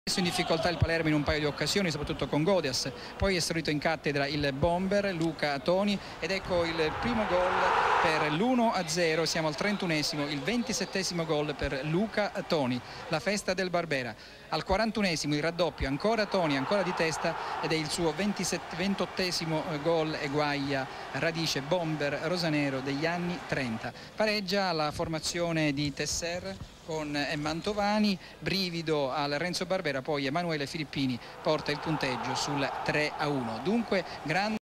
In difficoltà il Palermo in un paio di occasioni, soprattutto con Godias, poi è salito in cattedra il bomber Luca Toni ed ecco il primo gol per l'1-0, siamo al 31esimo, il 27esimo gol per Luca Toni, la festa del Barbera. Al 41esimo il raddoppio, ancora Toni, ancora di testa ed è il suo 28esimo gol eguaglia radice bomber rosanero degli anni 30. Pareggia la formazione di Tesser con Mantovani, brivido al Renzo Barbera, poi Emanuele Filippini porta il punteggio sul 3-1. Dunque grande